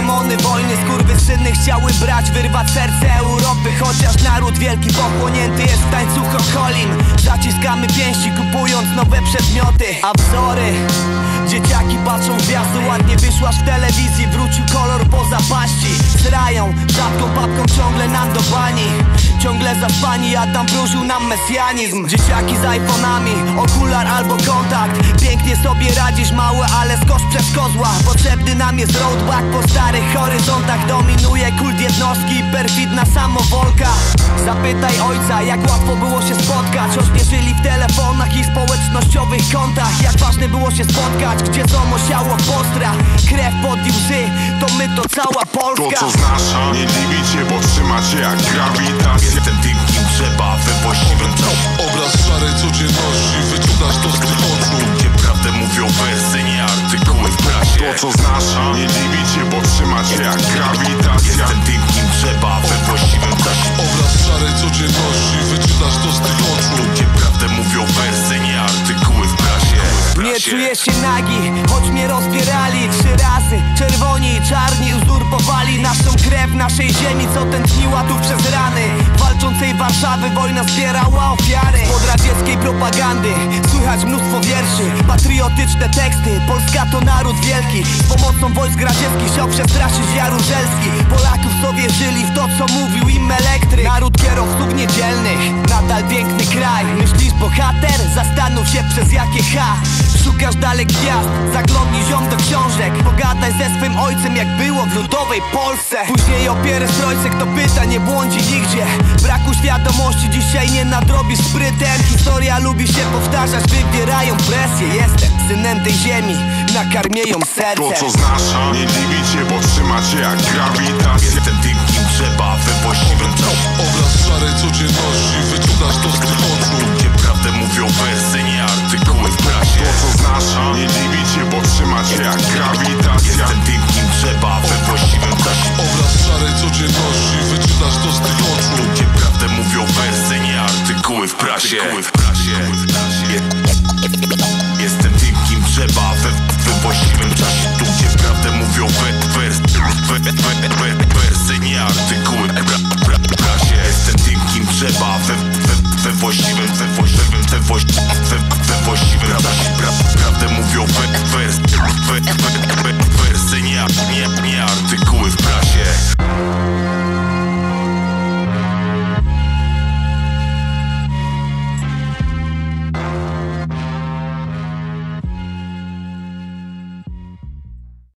Demony wojny, skurwysyny chciały brać, wyrwać serce Europy. Chociaż naród wielki pochłonięty jest w tańcu Kokolim. Zaciskamy pięści, kupując nowe przedmioty. A wzory, dzieciaki patrzą w gwiazdy. Ładnie wyszłaś w telewizji, wrócił kolor po zapaści. Srają, rzadką papką ciągle nam do bani. Ciągle zaspani, Adam wróżył nam mesjanizm. Dzieciaki z iPhone'ami, okular albo kontakt. Pięknie sobie radzisz mały, ale skocz przez kozła. Potrzebny nam jest roadback po starych horyzontach. Dominuje kult jednostki i perfidna samowolka. Zapytaj ojca, jak łatwo było się spotkać. Choć nie żyli w telefonach i społecznościowych kontach. Jak ważne było się spotkać, gdzie są osiało postra. Krew pod łzy, to my, to cała Polska. To co znasz, nie dziwi cię, bo trzyma cię jak grawitacja. Jestem tym, kim trzeba we właściwym czasie. Obraz szarej codzienności, wyciągasz to z tych oczu. Gdzie prawdę mówią wersy, nie artykuły w prasie. To co znasz, nie dziwi cię, bo trzyma cię jak grawitacja. Jestem tym, kim trzeba we właściwym czasie. Obraz szarej codzienności, wyczytasz to z tych oczu. Gdzie prawdę mówią wersy, nie artykuły w prasie. Nie czuję się nagi, choć mnie rozbierali 3 razy. Czerwoni i czarni uzurpowali naszą krew, naszej ziemi, co tętniła tu przez rany walczącej Warszawy. Wojna zbierała ofiary. Pod radzieckiej propagandy słychać mnóstwo wierszy, patriotyczne teksty. Polska to naród wielki, z pomocą wojsk radzieckich chciał przestraszyć Jaruzelski. Polaków sobie żyli w to, co mówił im elektryk. Naród kierowców niedzielnych, nadal piękny kraj. Myślisz bohater? Zastanów się przez jakie H. Szukasz dalej gwiazd, zaglądnij ziom do książek. Pogadaj ze swym ojcem, jak było w ludowej Polsce. Później o pierestrojce, kto pyta, nie błądzi nigdzie. Braku świadomości dzisiaj nie nadrobisz sprytem. Historia lubi się powtarzać, wywierają presję. Jestem synem tej ziemi, nakarmię ją sercem. To co znasz, nie dziwi cię, bo trzyma cię jak grawitacja. Jestem tym, kim trzeba we właściwym czasie. Obraz szarej codzienności, wyciągasz to z tych oczu. Gdzie prawdę mówią wersy, nie artykuły w prasie. To co znasz, nie dziwi cię, bo trzyma cię jak grawitacja. Jestem tym, kim trzeba we właściwym czasie. Obraz szarej codzienności, wyczytasz to z tych oczu. Gdzie prawdę mówią wersy, nie artykuły w prasie. Jestem tym, kim trzeba we właściwym czasie. Tu gdzie prawdę mówią wersy, nie artykuły.